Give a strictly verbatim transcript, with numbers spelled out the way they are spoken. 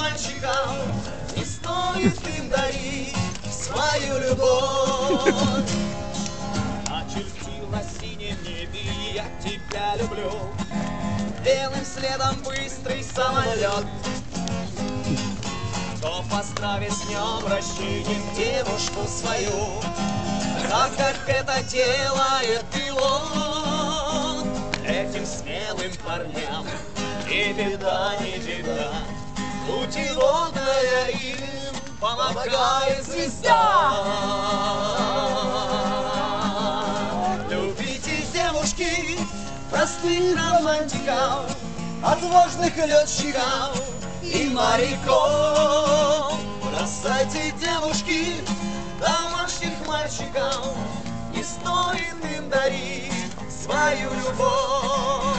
мальчикам не стоит им дарить свою любовь. Очертил на синем небе, я тебя люблю. Белым следом быстрый самолет. Кто поздравит с днем рождения девушку свою, так как это делает пилот. Этим смелым парням ни беда, ни беда, путеводная им помогает звезда. Любите, девушки, простых романтиков, отважных летчиков и моряков. Бросайте, девушки, домашних мальчиков, не стоит им дарить свою любовь.